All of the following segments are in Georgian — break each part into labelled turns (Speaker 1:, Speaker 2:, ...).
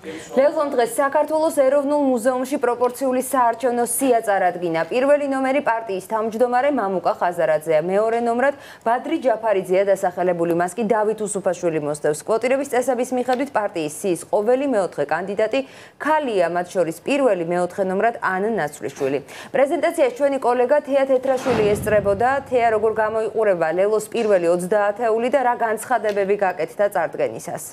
Speaker 1: ლევონ დღეს საქართველოს ეროვნულ მუზეუმში პროპორციული საარჩევნო სია წარადგინა. პირველი ნომერი პარტიის თავმჯდომარე მამუკა ხაზარაძეა. მეორე ნომრად ბადრი ჯაფარიძეა დასახელებული, მას კი დავით უსუფაშვილი მოსდევს. კვოტირების წესების მიხედვით პარტიის სიის ყოველი მეოთხე კანდიდატი ქალია, მათ შორის პირველი მეოთხე ნომრად ანა ნაცვლიშვილი. პრეზენტაციას ჩვენი კოლეგა თეა თეთრაშვილი ესწრებოდა. თეა, როგორ გამოიყურება ლელოს პირველი 30-ეული და რა განცხადებები გაკეთდა წარდგენისას?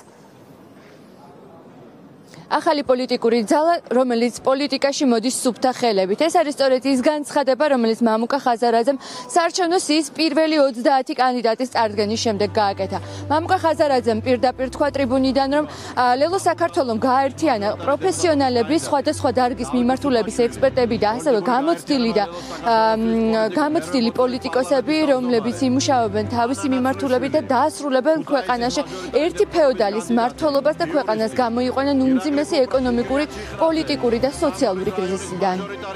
Speaker 2: ახალი პოლიტიკური ძალა, რომელიც პოლიტიკაში მოდის სუფთა ხელებით. ეს არის სწორედ ის განცხადება, რომელიც მამუკა ხაზარაძემ საარჩევნო სიის პირველი 30 კანდიდატის წარდგენის შემდეგ გააკეთა. მამუკა ხაზარაძემ პირდაპირ თქვა ტრიბუნიდან, რომ ლელო საქართველოს გააერთიანა პროფესიონალები, სხვადასხვა დარგის მიმართულების ექსპერტები და ასევე გამოცდილი პოლიტიკოსები, რომლებიც იმუშავებენ თავისი მიმართულებით და დაასრულებენ ქვეყანაში ერთი ფეოდალის მმართველობას და ქვეყანას გამოიყვანენ უმძიმეს ეკონომიკური, პოლიტიკური და სოციალური კრიზისიდან.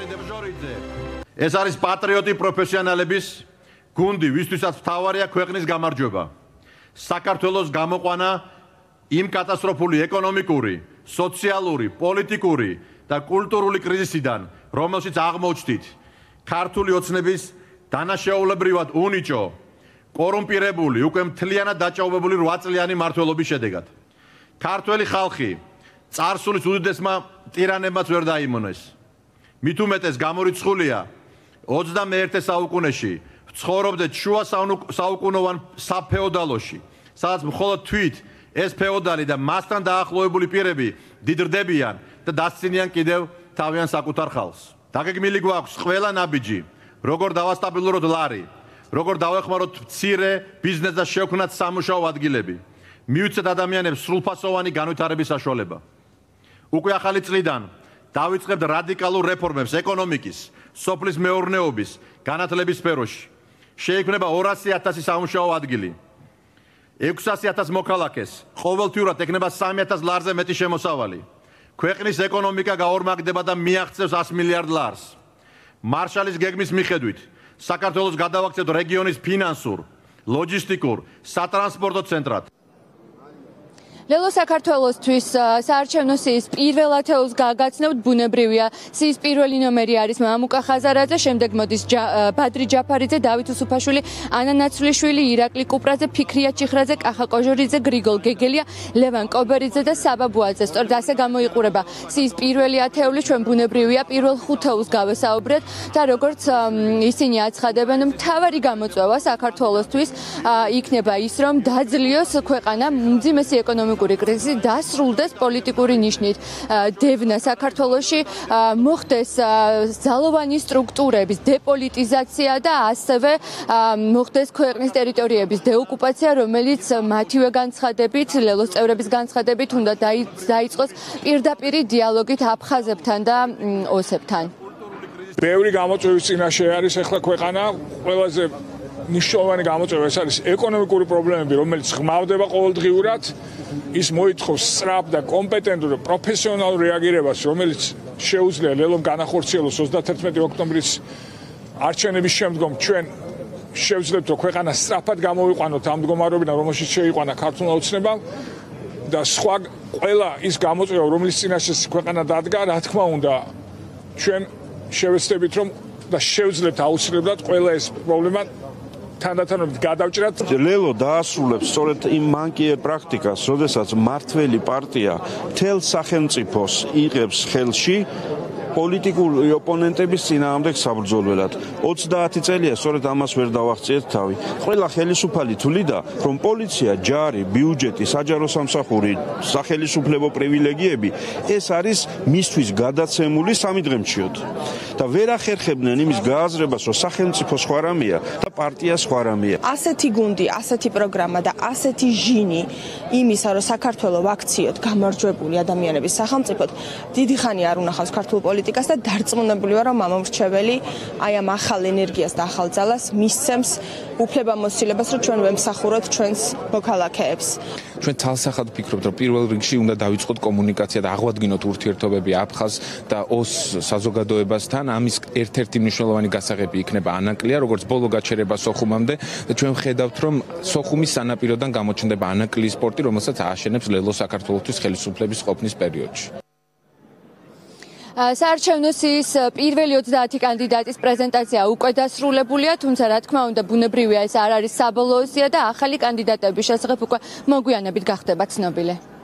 Speaker 3: ეს არის პატრიოტი პროფესიონალების გუნდი, ვისთვისაც მთავარია ქვეყნის გამარჯვება. საქართველოს გამოყვანა იმ კატასტროფული ეკონომიკური, სოციალური, პოლიტიკური და კულტურული კრიზისიდან, რომელშიც აღმოჩნდით ქართული ოცნების დანაშაულებრივად უნიჭო, კორუმპირებული, უკვე მთლიანად დაჭაობებული 8 წლიანი მმართველობის შედეგად. ქართველი ხალხი წარსულის უდიდესმა ტირანებმაც ვერ დაიმონეს. მით უმეტეს გამორიცხულია 21 საუკუნეში ცხოვრობდეთ შუა საუკუნოვან საფეოდალოში, სადაც მხოლოდ თვით ეს ფეოდალი და მასთან დაახლოებული პირები დიდრდებიან და დასცინიან კიდევ თავიანთ საკუთარ ხალხს. დაგეგმილი გვაქვს ყველა ნაბიჯი, როგორ დავასტაბილუროთ ლარი, როგორ დავეხმაროთ მცირე ბიზნესს და შევქმნათ სამუშაო ადგილები, მივიცეთ ადამიანებს სრულფასოვანი განვითარების საშუალება. უკვე ახალი წლიდან დავიწყებთ რადიკალურ რეფორმებს ეკონომიკის, სოფლის მეურნეობის, განათლების სფეროში. შეიქმნება 200,000 სამუშაო ადგილი. 600,000 მოქალაქეს, ყოველთვიურად ექნება 3,000 ლარზე მეტი შემოსავალი. ქვეყნის ეკონომიკა გაორმაგდება და მიაღწევს 100 მილიარდ ლარს. მარშალის გეგმის მიხედვით საქართველოს გადავაქცევთ რეგიონის ფინანსურ, ლოჯისტიკურ, სატრანსპორტო ცენტრად.
Speaker 2: ლელო საქართველოსთვის საარჩევნო სიის პირველ ათეულს გაგაცნობთ, ბუნებრივია. სიის პირველი ნომერი არის მამუკა ხაზარაძე, შემდეგ მოდის ბადრი ჯაფარიძე, დავით უსუფაშვილი, ანა ნაცვლიშვილი, ირაკლი კუპრაძე, ფიქრია ჭიხრაძე, კახა კოჟორიძე, გრიგოლ გეგელია, ლევან კობერიძე და საბა ბუაძე. სწორედ ასე გამოიყურება სიის პირველი ათეული. ჩვენ ბუნებრივია პირველ ხუთეულს გავესაუბრეთ და როგორც ისინი აცხადებენ, მთავარი გამოწვევა საქართველოსთვის იქნება ის, რომ დაძლიოს ქვეყანა უმძიმესი ეკონომიკური კრიზისი, დასრულდეს პოლიტიკური ნიშნით დევნა საქართველოში, მოხდეს ძალოვანი სტრუქტურების დეპოლიტიზაცია და ასევე მოხდეს ქვეყნის ტერიტორიების დეოკუპაცია, რომელიც მათივე განცხადებით, ლელოს წევრების განცხადებით უნდა დაიწყოს პირდაპირი დიალოგით აფხაზებთან და ოსებთან.
Speaker 4: ბევრი გამოწვევის წინაშე არის ახლა ქვეყანა, ყველაზე მნიშვნელოვანი გამოწვევა ეს არის ეკონომიკური პრობლემები, რომელიც ღმავდება ყოველდღიურად. ის მოითხოვს სწრაფ და კომპეტენტურ და პროფესიონალურ რეაგირებას, რომელიც შეუძლია ლელომ განახორციელოს 31 ოქტომბრის არჩევნების შემდგომ. ჩვენ შევძლებთ, რომ ქვეყანა სწრაფად გამოვიყვანოთ ამ მდგომარეობიდან, რომელშიც შეიყვანა ქართულმა ოცნებამ და სხვა ყველა ის გამოწვევა, რომლის წინაშე ქვეყანა დადგა, რა თქმა უნდა, ჩვენ შევეცდებით, რომ და შევძლებთ აუცილებლად ყველა ეს პრობლემა თანდათანობით გადავჭრათ.
Speaker 5: ლელო დაასრულებს სწორედ იმ მანკიერ პრაქტიკას, როდესაც მართველი პარტია მთელ სახელმწიფოს იღებს ხელში პოლიტიკური ოპონენტების წინააღმდეგ საბრძოლველად. 30 წელია სწორედ ამას ვერ დავაღწიეთ თავი. ყველა ხელისუფალი თვლიდა, რომ პოლიცია, ჯარი, ბიუჯეტი, საჯარო სამსახური, სახელისუფლებო პრივილეგიები ეს არის მისთვის გადაცემული სამიდღემჩიოდ. და ვერ ახერხებდნენ იმის გააზრებას, რომ სახელმწიფო სხვა რამეა და პარტია სხვა რამეა.
Speaker 6: ასეთი გუნდი, ასეთი პროგრამა და ასეთი ჟინი იმისა, რომ საქართველოს ვაქციოთ გამარჯვებული ადამიანების სახელმწიფოდ, დიდი ხანი არ უნახავს ქართულ პოლიტიკას. პოლიტიკას და დარწმუნებული ვარ, რომ ამომრჩეველი აი ამ ახალ ენერგიას და ახალ ძალას მისცემს უფლებამოსილებას, რომ ჩვენ ვემსახუროთ ჩვენს მოქალაქეებს.
Speaker 7: ჩვენ თალსახად ვფიქრობთ, რომ პირველ რიგში უნდა დავიწყოთ კომუნიკაცია და აღვადგინოთ ურთიერთობები აფხაზ და ოს საზოგადოებასთან. ამის ერთ-ერთი მნიშვნელოვანი გასაღები იქნება ანაკლია, როგორც ბოლო გაჩერება სოხუმამდე და ჩვენ ვხედავთ, რომ სოხუმის სანაპიროდან გამოჩნდება ანაკლიის პორტი, რომელსაც ააშენებს ლელო საქართველოსთვის ხელისუფლების ყოფნის პერიოდში.
Speaker 2: საარჩევნო სიის პირველი 30 კანდიდატის პრეზენტაცია უკვე დასრულებულია, თუმცა რა თქმა უნდა ბუნებრივია ეს არ არის საბოლოო სია და ახალი კანდიდატების შესახებ უკვე მოგვიანებით გახდება ცნობილი.